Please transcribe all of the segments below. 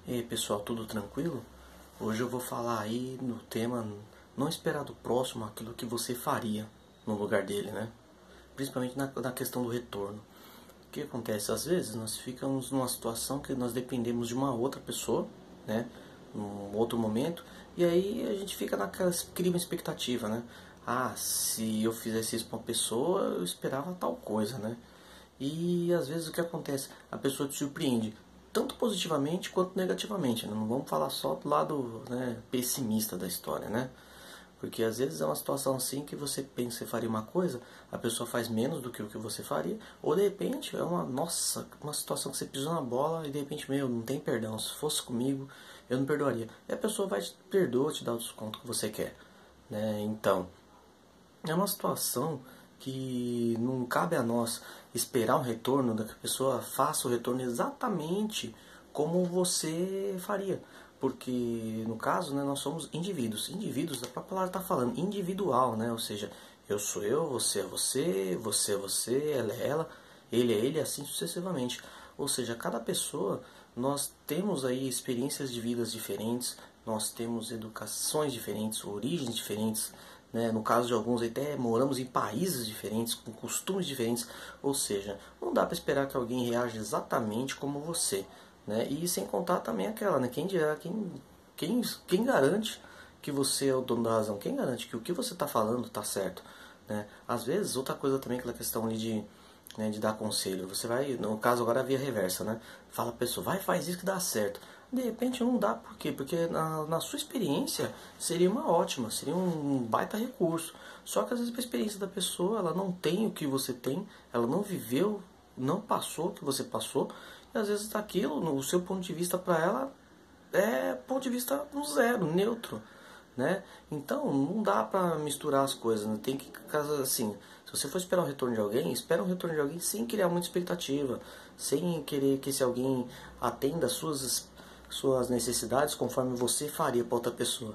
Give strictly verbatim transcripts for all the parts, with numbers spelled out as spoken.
E aí pessoal, tudo tranquilo? Hoje eu vou falar aí no tema não esperar do próximo aquilo que você faria no lugar dele, né? Principalmente na, na questão do retorno. O que acontece? Às vezes nós ficamos numa situação que nós dependemos de uma outra pessoa, né? Num outro momento, e aí a gente fica naquela, cria uma expectativa, né? Ah, se eu fizesse isso pra uma pessoa, eu esperava tal coisa, né? E às vezes o que acontece? A pessoa te surpreende, tanto positivamente quanto negativamente, né? Não vamos falar só do lado, né, pessimista da história, né? Porque às vezes é uma situação assim que você pensa que faria uma coisa, a pessoa faz menos do que o que você faria, ou de repente é uma, nossa, uma situação que você pisou na bola e de repente, meu, não tem perdão, se fosse comigo eu não perdoaria. E a pessoa vai te perdoar, te dar o desconto que você quer, né? Então, é uma situação que não cabe a nós esperar um retorno, da que a pessoa faça o retorno exatamente como você faria. Porque, no caso, né, nós somos indivíduos. Indivíduos, a própria palavra está falando, individual, né? Ou seja, eu sou eu, você é você, você é você, ela é ela, ele é ele, assim sucessivamente. Ou seja, cada pessoa, nós temos aí experiências de vidas diferentes, nós temos educações diferentes, origens diferentes, né? No caso de alguns até moramos em países diferentes, com costumes diferentes, ou seja, não dá para esperar que alguém reaja exatamente como você, né? E sem contar também aquela, né? Quem dirá, quem, quem, quem garante que você é o dono da razão? Quem garante que o que você está falando está certo, né? Às vezes, outra coisa também, aquela questão ali de, né, de dar conselho. Você vai, no caso agora a via reversa, né? Fala a pessoa, vai, faz isso que dá certo. De repente não dá, por quê? Porque na, na sua experiência seria uma ótima, seria um baita recurso. Só que às vezes a experiência da pessoa, ela não tem o que você tem, ela não viveu, não passou o que você passou, e às vezes aquilo, no seu ponto de vista para ela, é ponto de vista no zero, neutro, né? Então não dá pra misturar as coisas, né? Tem que, caso assim, se você for esperar o retorno de alguém, espera um retorno de alguém sem criar muita expectativa, sem querer que esse alguém atenda às suas suas necessidades conforme você faria para outra pessoa,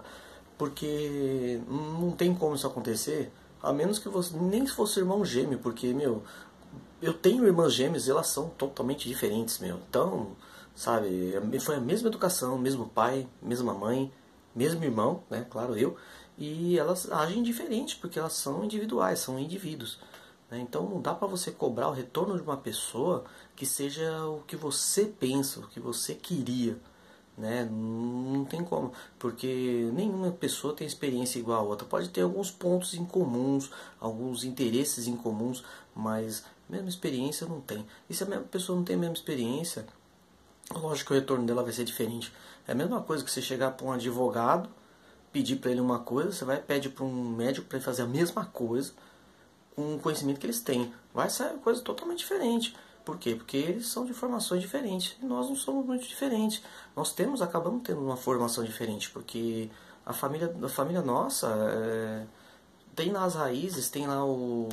porque não tem como isso acontecer, a menos que você nem se fosse irmão gêmeo, porque meu, eu tenho irmãs gêmeas e elas são totalmente diferentes, meu. Então, sabe, foi a mesma educação, mesmo pai, mesma mãe, mesmo irmão, né, claro, eu, e elas agem diferente porque elas são individuais, são indivíduos, né? Então não dá para você cobrar o retorno de uma pessoa que seja o que você pensa, o que você queria, né? Não tem como, porque nenhuma pessoa tem experiência igual a outra. Pode ter alguns pontos em comuns, alguns interesses em comuns, mas mesma experiência não tem. E se a mesma pessoa não tem a mesma experiência, lógico que o retorno dela vai ser diferente. É a mesma coisa que você chegar para um advogado, pedir para ele uma coisa, você vai pedir para um médico para ele fazer a mesma coisa, com o conhecimento que eles têm. Vai sair uma coisa totalmente diferente. Por quê? Porque eles são de formações diferentes e nós não somos muito diferentes. Nós temos, acabamos tendo uma formação diferente, porque a família, a família nossa é, tem lá as raízes, tem lá o,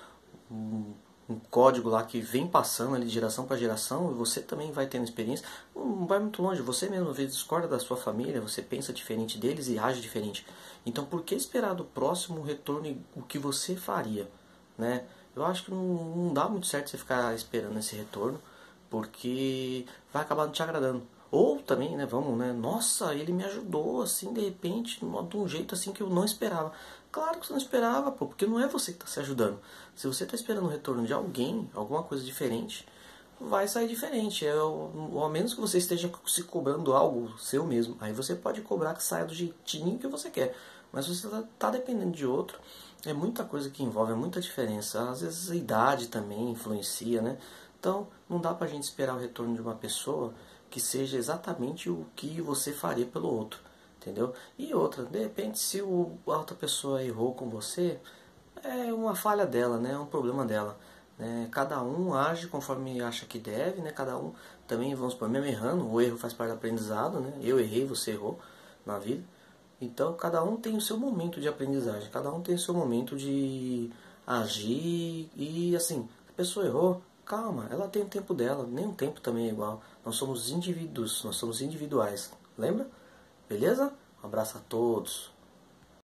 o um código lá que vem passando ali de geração para geração, e você também vai tendo experiência. Não vai muito longe, você mesmo às vezes discorda da sua família, você pensa diferente deles e age diferente. Então por que esperar do próximo retorno o que você faria, né? Eu acho que não, não dá muito certo você ficar esperando esse retorno, porque vai acabar não te agradando. Ou também, né, vamos, né, nossa, ele me ajudou assim, de repente, de um jeito assim que eu não esperava. Claro que você não esperava, pô, porque não é você que está se ajudando. Se você está esperando o retorno de alguém, alguma coisa diferente, vai sair diferente. É, ou ao menos que você esteja se cobrando algo seu mesmo. Aí você pode cobrar que saia do jeitinho que você quer. Mas se você está tá dependendo de outro, é muita coisa que envolve, é muita diferença. Às vezes a idade também influencia, né? Então não dá pra gente esperar o retorno de uma pessoa que seja exatamente o que você faria pelo outro, entendeu? E outra, de repente se o, a outra pessoa errou com você, é uma falha dela, né? É um problema dela, né? Cada um age conforme acha que deve, né? Cada um também, vamos supor, mesmo errando, o erro faz parte do aprendizado, né? Eu errei, você errou na vida. Então cada um tem o seu momento de aprendizagem, cada um tem o seu momento de agir e assim, a pessoa errou, calma, ela tem o tempo dela, nem o tempo também é igual. Nós somos indivíduos, nós somos individuais, lembra? Beleza? Um abraço a todos.